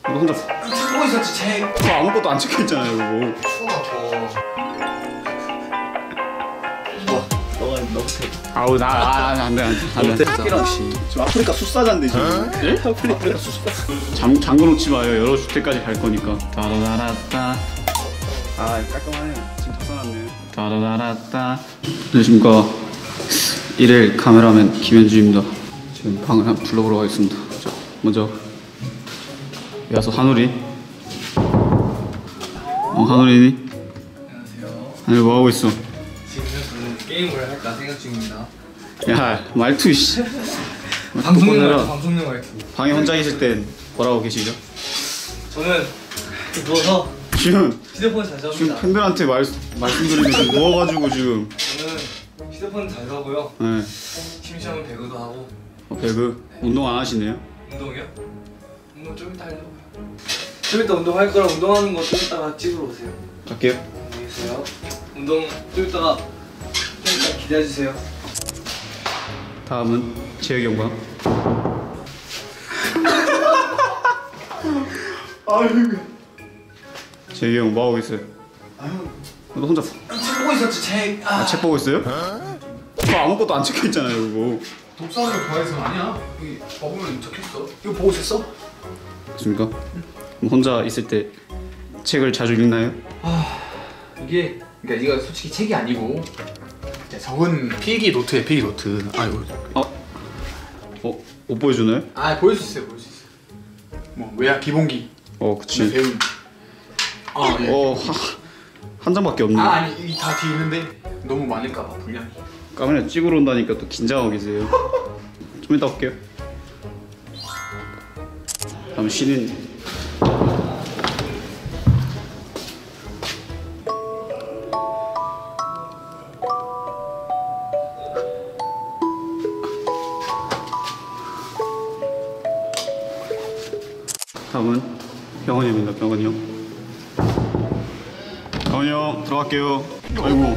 너 혼자 찍고 있었지 책. 그거 아무것도 안 찍혀있잖아요 그거. 추워갖고. 좋아. 너가 해. 아우 안돼 태랑 씨. 지금 아프리카 숫사자인데 지금. 예? 아프리카 숫사. 잠궈놓지 마요. 여러 주택까지 갈 거니까. 따라라라따. 아 깔끔하네요. 지금 다 써놨네요. 따라라라따. 안녕하십니까. 1일 카메라맨 김현주입니다. 지금 방을 한번 불러보러 가겠습니다. 자, 먼저 여기 와서 한우리. 한우리니? 안녕하세요. 한우리 뭐하고 있어? 지금 저는 게임을 할까 생각 중입니다. 야 말투 씨. 방송용 말투. 방에 혼자 계실 땐 뭐라고 계시죠? 저는 누워서 지금 휴대폰 잘 지금 잡니다. 팬들한테 말씀드리면서 누워가지고 지금. 저는 휴대폰 잘 잡고요. 네. 심심하면 배구도 하고. 배그 운동 안 하시네요? 운동이요? 운동 좀 이따 하려고요. 좀 이따 운동할 거라 운동하는 거 좀 이따가 찍으러 오세요. 갈게요. 안녕히 계세요. 운동 좀 이따 기대해주세요. 다음은 재혁이 형과. 재혁이 형 뭐하고 있어요? 너 혼자 책 보고 있었지 책. 책 보고 있어요? 그거 아무것도 안 찍혀있잖아요 그거. 독서하는 거 좋아해서 아니야. 여기 봐보면 적혀있어. 이거 보고 있었어? 맞습니까? 그럼 혼자 있을 때 책을 자주 읽나요? 이게 그러니까 이거 솔직히 책이 아니고 그냥 적은 필기 노트에 필기 노트. 아이고. 못 보여주나요? 보여줄 수 있어요. 보여줄 수 있어요. 뭐 외야 기본기. 그치. 배운. 예. 한 장밖에 없네. 아니 이 다 뒤에 있는데 너무 많을까봐 분량이. 카메라 찍으러 온다니까 또 긴장하고 계세요. 좀 이따 올게요. 다음 쉬는. 다음은 병원이 형입니다. 병원이 형. 병원이 형 들어갈게요. 아이고.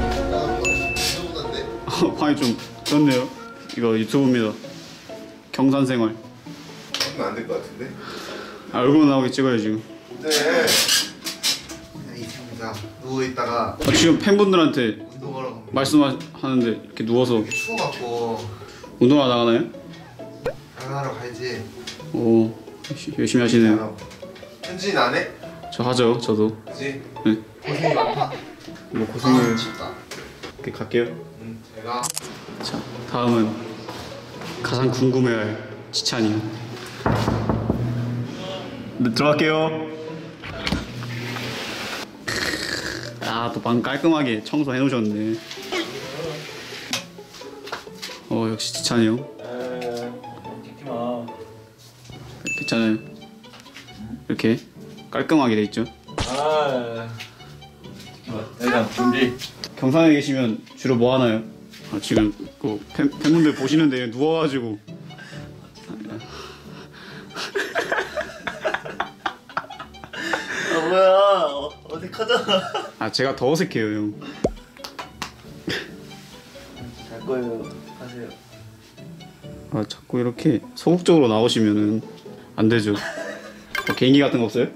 방이 좀 그렇네요. 이거 유튜브입니다. 경산생활. 하면 안 될 것 같은데? 얼굴 나오게 찍어요 지금. 네. 그냥 있습니다. 누워 있다가 지금 팬분들한테 운동하러 갑니다. 말씀하는데 이렇게 누워서 추워갖고 운동하러 나가나요? 장난하러 가야지. 오 열심히 하시네요. 현진이 안 해? 저 하죠 저도. 그지? 네. 고생이 많다. 뭐 고생해요. 춥다. 이렇게 갈게요. 제가 자 다음은 가장 궁금해할 지찬이요. 네, 들어갈게요. 또 방 깔끔하게 청소해 놓으셨네. 역시 지찬이 형. 찍지 마. 괜찮아요. 이렇게 깔끔하게 돼 있죠. 일단 준비. 경산에 계시면 주로 뭐 하나요? 지금 그 팬분들 보시는데 누워가지고. 뭐야 어색하잖아. 제가 더 어색해요 형. 잘 거예요. 하세요. 자꾸 이렇게 소극적으로 나오시면은 안 되죠. 개인기 같은 거 없어요?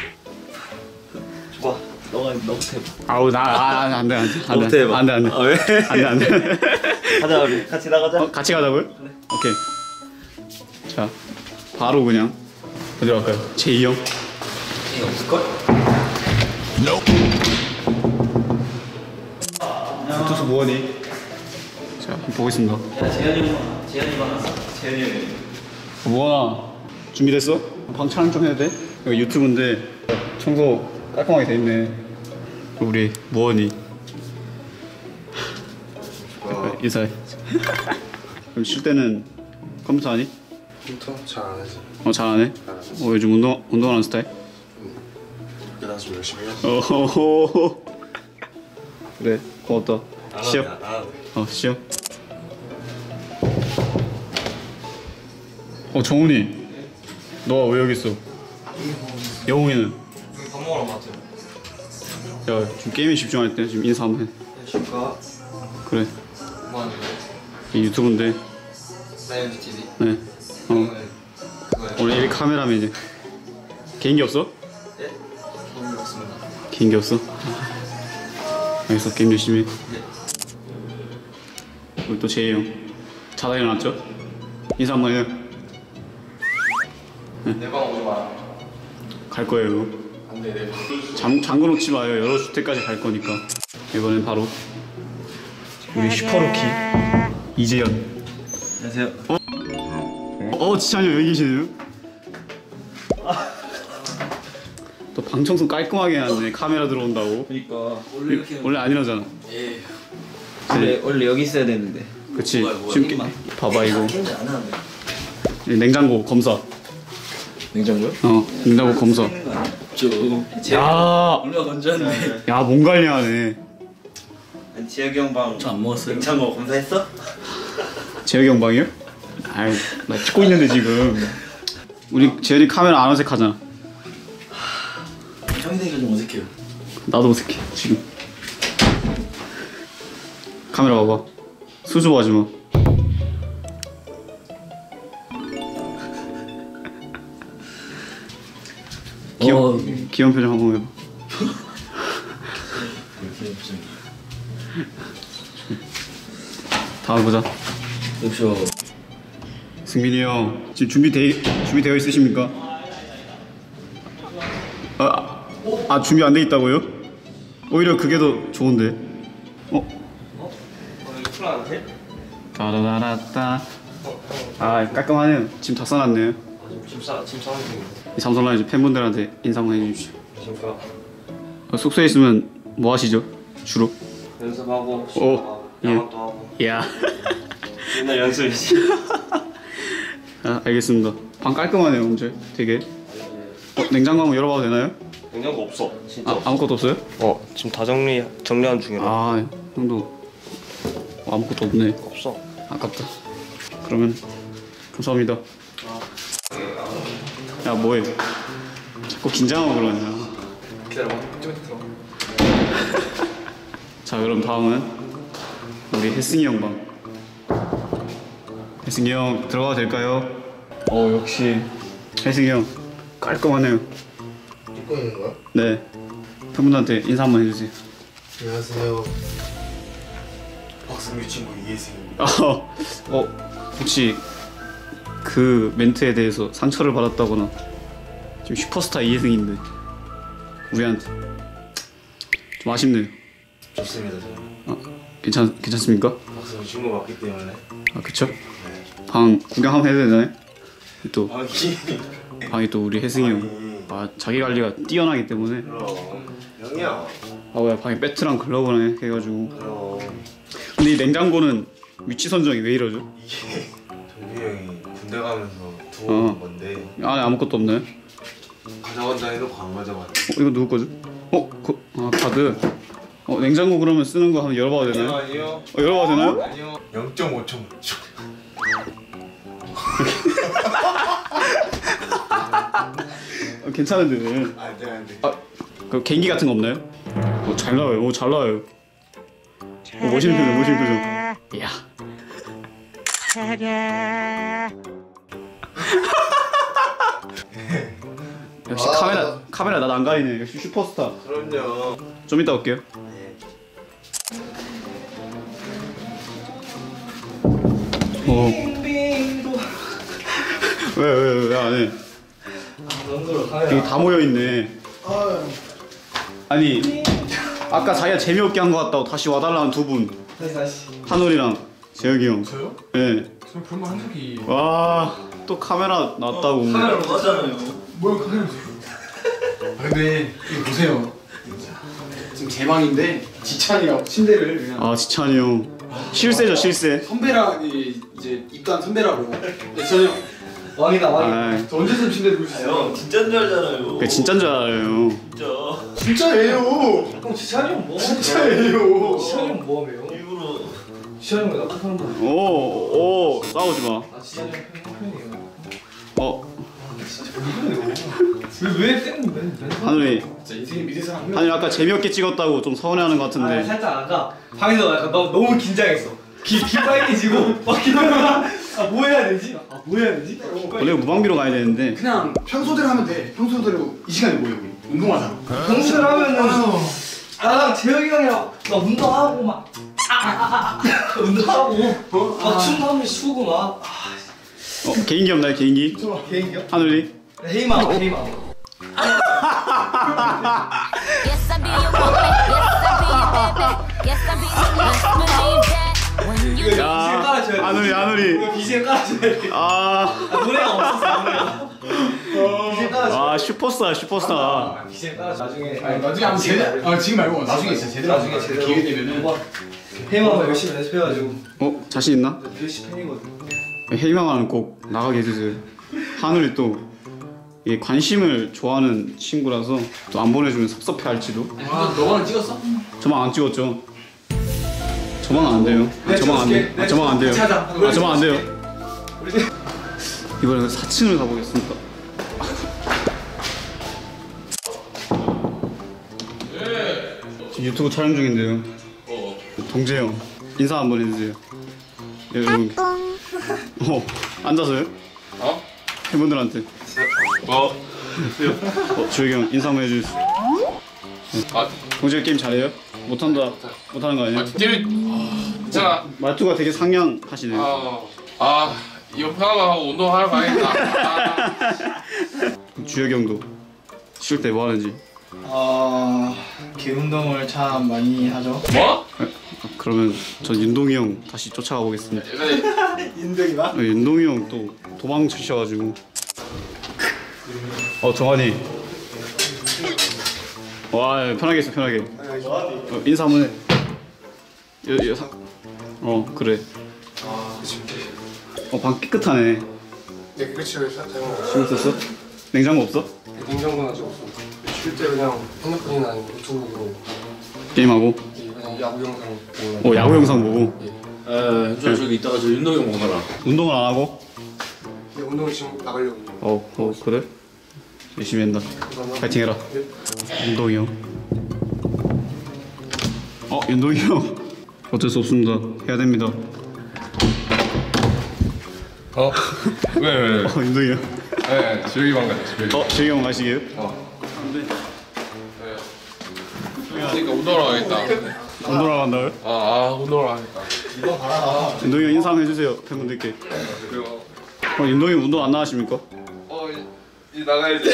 좋아. 너부터 해봐. 아우 안돼 너부터 해봐. 안돼 왜? 안돼. 가자 우리 같이 나가자. 같이 가자고요? 그래. 오케이. 자 바로 그냥 어디로 갈까요? 제2 형. 없을걸? 투수 뭐하니? 자 한번 보겠습니다. 야 재현이 봤어. 재현이 형이. 뭐하나 준비됐어? 방 촬영 좀 해야 돼? 여기 유튜브인데 청소 깔끔하게 돼 있네. 우리 뭐하니? 인사해. 그럼 쉴 때는 컴퓨터 하니? 컴퓨터 잘 안 하지. 잘 안 해? 요즘 운동하는 스타일? 그래서 좀 열심히 해야지. 어호호호. 그래 고맙다. 시험. 시험. 정훈이 너가 왜 여기 있어? 영웅이는? 밥 먹으러 왔죠. 야 지금 게임에 집중할 때 지금 인사 한번 해. 안녕하십니까. 그래 뭐 하는 거예요? 이 유튜브인데. 사이언스 TV. 네. 오늘 그거예요. 오늘 1 카메라맨이지. 개인기 없어? 네? 개인기 없습니다. 개인기 없어? 알겠어, 게임 열심히 해. 우리 또 제이 형 자다 일어났죠? 인사 한번 해요. 내 방 오지 마라. 갈 거예요. 안돼 내 방. 잠궈 놓지 마요. 열어줄 때까지 갈 거니까. 이번엔 바로 우리 슈퍼루키 이재현. 안녕하세요. 지찬이 형 여기 계시네요. 또 방청소 깔끔하게 해놨네. 카메라 들어온다고. 그러니까 원래 이렇게 원래 안 이러잖아. 예. 네. 원래 여기 있어야 되는데. 그치. 뭐야, 지금 임마. 봐봐 이거. 게임도 안 하는데. 냉장고 검사. 냉장고요? 냉장고 검사. 야, 얼마 건졌네. 야, 몸 관리하네. 지혁이 형 방 저 안 먹었어요. 냉장고 검사했어? 재혁이 형 방이요? 아이, 나 찍고 있는데 지금. 우리 재현이 카메라 안 어색하잖아. 형이 되니까 좀 어색해요. 나도 어색해 지금. 카메라 봐봐. 수줍어하지 마. 귀여운 표정 한번 해봐. 다음 보자. 옵쇼. 승민이 형 지금 준비되어 있으십니까? 준비 안 돼 있다고요? 오히려 그게 더 좋은데. 쿨한테? 따라라라따. 깔끔하네요. 지금 다 써놨네요. 지금 싸는 중인데 이 삼성 라이즈 팬분들한테 인사 한번 해주십시오. 지금 숙소에 있으면 뭐 하시죠? 주로? 연습하고 쉬고 예. 야간도 하고 야. 맨날 연습이지. 알겠습니다. 방 깔끔하네요, 엄청. 되게. 냉장고 한번 열어봐도 되나요? 냉장고 없어 진짜. 아무것도 없어요? 지금 다 정리하는 중이라. 형도 아무것도 없네. 없어. 아깝다. 그러면 감사합니다. 야, 뭐해? 자꾸 긴장하고 그러냐. 기다려봐. 좀 들어. 자, 그럼 다음은 우리 혜승이 형 방. 혜승이 형 들어가도 될까요? 역시 혜승이 형 깔끔하네요. 찍고 있는 거야? 네. 팬분들한테 인사 한번 해주세요. 안녕하세요. 박승규 친구 이혜승입니다. 혹시 그 멘트에 대해서 상처를 받았다거나 지금 슈퍼스타 이혜승인데 우리한테 좀 아쉽네요. 좋습니다 저는. 괜찮습니까? 박승규 친구 맞기 때문에. 그쵸? 방 구경 한번 해야 되나요? 또 아기. 방이 또 우리 혜승이 형 자기 관리가 뛰어나기 때문에. 그럼 형이야. 뭐야, 방에 배트랑 글러브랑 해가지고. 그럼 근데 이 냉장고는 위치 선정이 왜 이러죠? 이게 정규 형이 군대 가면서 두고 온 건데 안에 아무것도 없나요? 가져간다 해놓고 안 가져갔네. 이거 누구 거죠? 카드. 냉장고 그러면 쓰는 거 한번 열어봐도 되나요? 아니요. 열어봐도 되나요? 아니요. 0.5초 멈춰. 괜찮은데. 안돼. 그 개인기 같은 거 없나요? 잘 나와요. 잘 나와요. 멋있는 표정. 이야. 역시 카메라 나 안 가리네. 역시 슈퍼스타. 그럼요. 좀 이따 올게요. 왜 안 해? 여기 다 모여 있네. 아니, 아까 자기가 재미없게 한 거 같다고 다시 와달라는 두 분. 다시. 한솔이랑 재혁이 형. 저요? 네. 저 그런 한 적이. 와, 또 카메라 놨다고. 카메라로 하잖아요. 뭐야 카메라 보세요. 근데 이거 보세요. 지금 제 방인데 지찬이가 침대를 그냥 지찬이 형. 실세죠, 실세. 선배랑 이제 입단 선배라고. 지찬이 형. 왕이다. 저 언제쯤 침대 누울 수 있어요? 형 진짜인 줄 알잖아요. 그게 진짠 줄 알아요. 진짜. 진짜예요. 형 지찬이 형 뭐? 진짜예요. 지찬이 형 뭐하며요? 일부러. 지찬이 형왜 나쁜 사람 보는 오, 싸우지 마. 지찬이 형 팬이에요. 왜 팬인데? 하늘이. 진짜 인생에 믿을 사람 한 명. 하늘이 아까 재미없게 찍었다고 좀 서운해하는 것 같은데. 살짝 아까 방에서 약간 너무 긴장했어. 귀 빨개지고 막 기다려라. 뭐 해야 되지? 뭐 해야 되지? 원래 무방비로 가야 되는데 그냥 평소대로 하면 돼. 평소대로 이 시간에 뭐해 우리? 운동하자. 평소대로 하면은 나랑 재혁이 형이랑 나 운동하고 막 운동하고 막 춤도 한번 추고 막 개인기 없나요 개인기? 개인기요? 하늘이? 헤이마 Yes, I be your woman. Yes, I be your baby. Yes, I be your best believe that. When you BGM 깔아줘야 돼. 하늘이 이거 BGM 깔아줘야 돼. 노래가 없었어 노래가. BGM 깔아줘. 슈퍼스타 BGM 깔아줘. 나중에 나중에 한번 제대로. 지금 말고 나중에 진짜 제대로. 나중에 제대로 기회 되면은. 헤이마가 열심히 연습해가지고 자신 있나? 벨시 팬이거든. 헤이망은 꼭 나가게 해주세요. 하늘이 또 이게 관심을 좋아하는 친구라서 또 안 보내주면 섭섭해할지도. 너가 찍었어? 저만 안 찍었죠. 저만 안 돼요. 저만 안 돼. 저만 안 돼요. 저만 안 돼요. 이번에 4층을 가보겠습니다. 지금 유튜브 촬영 중인데요. 동재형 인사 한번 해주세요. 여러분. 앉아서요? 팬분들한테. 주혁이 형 인사 한번 해주세요. 동재형 게임 잘해요? 못하는 거 아니에요? 자, 말투가 되게 상냥하시네요. 이거 편하고 운동하러 가야겠다. 주혁이 형도 쉴 때 뭐 하는지. 개 운동을 참 많이 하죠. 뭐? 그러면 전 윤동이 형 다시 쫓아가 보겠습니다. 인덕이가? 윤동이 형 또 도망치셔가지고. 정환이. 와 편하게 있어 편하게. 인사 한번 해. 그래. 방 깨끗하네. 네, 그렇지. 신경 썼어? 냉장고 없어? 냉장고는 아직 없어. 쉴 때 그냥 핸드폰이나 아니면 유튜브로 게임하고? 그냥 야구 영상 보고. 야구 영상 보고? 현준아 저기 이따가 저 윤동형 먹어라. 운동을 안 하고? 네, 운동을 지금 나가려고. 그래? 열심히 한다. 파이팅 해라. 윤동이 형. 윤동이 형. 어쩔 수 없습니다. 해야 됩니다. 왜? 윤동이 형. 네, 지혁이 방 가자. 재경이 형 가시게요? 그러니까 운동하러 가겠다. 운동하러 간다고요? 운동하러 가겠다. 윤동이 형 인사 한번 해주세요. 팬분들께. 그리고 윤동이 형 운동 안 나가십니까? 이제 나가야지.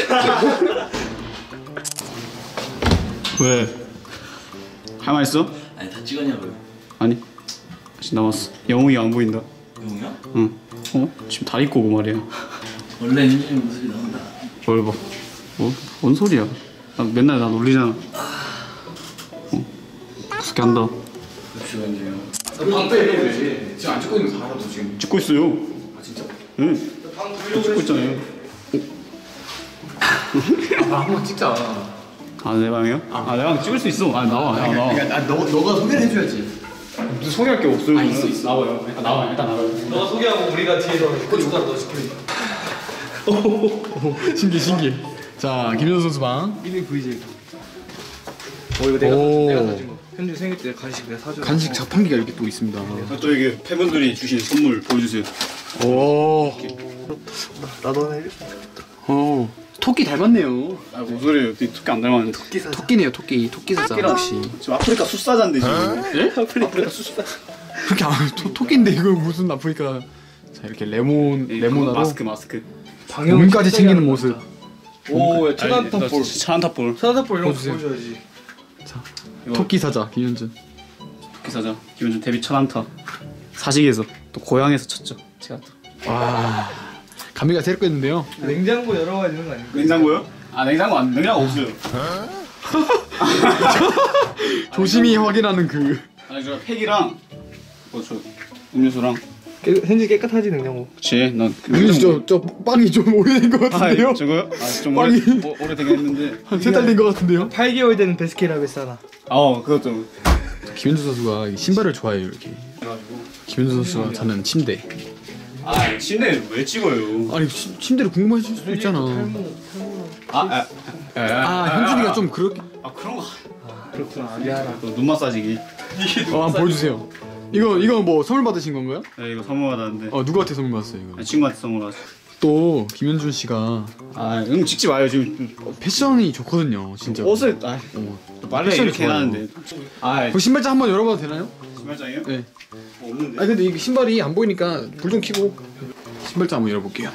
왜? 할 말 있어? 아니 다 찍었냐고요? 아니. 아직 남았어. 영웅이 안 보인다. 영웅이야? 응. 지금 다리 꼬고 말이야. 원래 현준이 모습이 나온다. 뭘 봐. 뭔 소리야? 맨날 나 놀리잖아. 그렇게 한다. 그렇죠 현준이 형. 방패 지금 안 찍고 있는 거 알아 너 지금? 찍고 있어요. 진짜? 응. 찍고 있잖아요. 한번 찍자. 내 방이요? 내 방 찍을 수 있어. 나와. 그러니까 너가 소개를 해줘야지. 무슨 소개할 게 없어요. 있어. 나와요. 일단 나와요. 너가 소개하고 우리가 뒤에서 고춧가루 넣어줄게. 신기해. 자 김현수 선수 방. 이미 보이지? 이거 내가 사준 거. 현주 생일 때 간식 내가 사준 거. 간식 자판기가 이렇게 또 있습니다. 또 이게 팬분들이 주신 선물 보여주세요. 오. 나도 하나 해줘. 토끼 닮았네요. 뭔 소리예요? 토끼 안 닮았는데. 토끼네요 토끼. 토끼 사자 혹시. 지금 아프리카 숫사자인데 지금. 예? 아프리카 숫사. 그렇게 토끼인데 이거 무슨 아프리카. 자 이렇게 레몬으로 마스크. 몸까지 챙기는 모습. 오, 차단탑볼. 차단탑볼. 차단탑볼 이런 거 보여주세요. 보여줘야지. 토끼 사자 김현준. 토끼 사자. 김현준 데뷔 첫 안타. 사직에서 또 고향에서 쳤죠. 제가 또. 와 감미가 새롭겠는데요. 냉장고 열어봐야 되는 거 아니야? 냉장고요? 냉장고 없어요. 조심히 확인하는 그. 저 팩이랑 음료수랑. 현지 깨끗하지 냉장고. 그치. 난 윤준 저 빵이 좀 오래된 것 같은데요. 저거요? 좀 빵이 오래되긴 했는데. 한 3달 된 것 같은데요. 8개월 된 베스킨라빈스 하나. 그것도. 김현준 선수가 신발을 좋아해요 이렇게. 김현준 선수가 자는 침대. 침대 왜 찍어요? 아니 침대를 궁금하실 수도 있잖아. 현준이가 좀 그렇게. 그런 거. 그렇구나. 미안하다. 눈 마사지기. 한번 보여주세요. 이거 뭐 선물 받으신 건가요? 네, 이거 선물 받았는데. 누구한테 선물 받았어요 이거? 친구한테 선물 받았어. 또 김현준 씨가 찍지 마요 지금. 패션이 좋거든요 진짜. 옷을 말을 패션이 이렇게 좋아요. 해놨는데. 그 신발장 한번 열어봐도 되나요? 신발장이요? 네. 없는데. 근데 이게 신발이 안 보이니까 불 좀 켜고 신발장 한번 열어볼게요.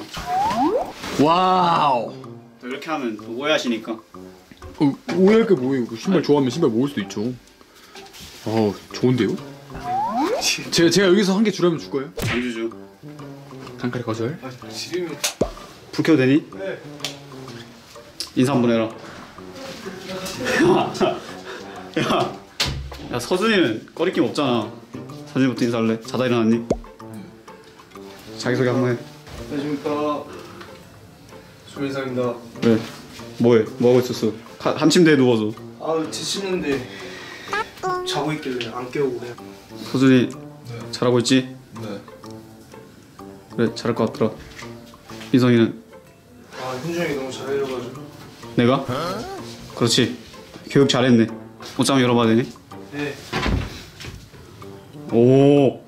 와우. 또 이렇게 하면 또 오해하시니까. 오해할 게 뭐예요? 신발 좋아하면 신발 모을 수도 있죠. 좋은데요? 제가 여기서 한 개 주라면 줄 거예요? 안 주죠. 단칼에 거절. 불 켜도 되니? 네. 인사 한번 해라. 야 서준이는 꺼리낌 없잖아. 서준이부터 인사할래? 자다 일어났니? 자기소개 한번 해. 안녕하십니까. 조민상입니다. 왜? 뭐해? 뭐하고 있었어? 한 침대에 누워서. 지치는데 자고 있길래 안 깨우고 그냥. 서준이 잘하고 있지? 네. 그래 잘할 것 같더라. 민성이는? 현준이 너무 잘해줘가지고. 내가? 그렇지. 교육 잘했네. 옷 좀 열어봐도 되니? 네. 오.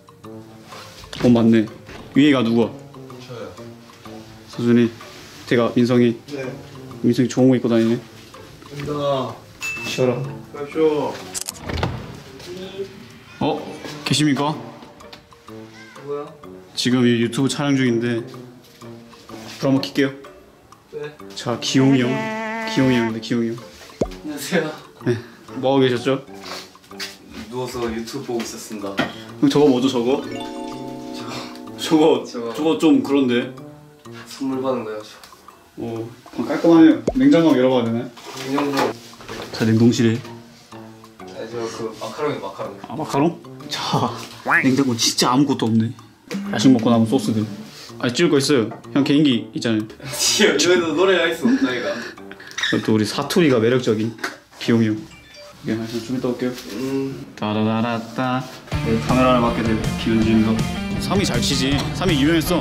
맞네. 위에가 누구야? 저요. 서준이. 대가 민성이. 네. 민성이 좋은 거 입고 다니네. 간다. 쉬어라. 가십시오. 계십니까? 뭐야? 지금 이 유튜브 촬영 중인데 불 한번 켤게요. 네. 자, 기용이 형. 기용이 형인데 기용이 형. 안녕하세요. 네. 뭐하고 계셨죠? 누워서 유튜브 보고 있었습니다. 그럼 저거 뭐죠 저거? 저거 좀 그런데. 선물 받은 거요. 깔끔하네요. 냉장고 한번 열어봐도 되나요? 인형도. 자, 냉동실에. 그 마카롱. 마카롱? 자, 냉장고 진짜 아무것도 없네. 야식 먹고 남은 소스들. 찍을 거 있어요. 형 개인기 있잖아요. 여기도 노래가 있어. 나이가. 또 우리 사투리가 매력적인 기용이 형. 네, 좀 이따 올게요. 따라라라따. 네, 카메라를 맡게 될 김현준이가. 3위 잘 치지. 3위 유명했어.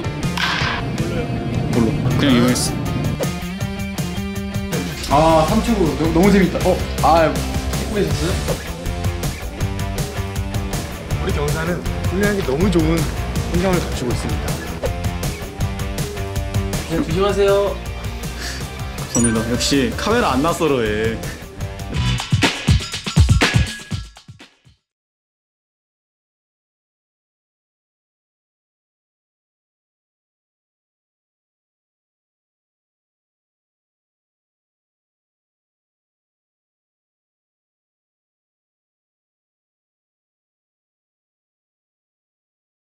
몰라. 그냥 유명했어. 3층으로 너무 재밌다. 예쁘셨어요? 우리 경사는 훈련하기 너무 좋은 환경을 갖추고 있습니다. 조심하세요. 감사합니다. 역시 카메라 안 낯설어 해.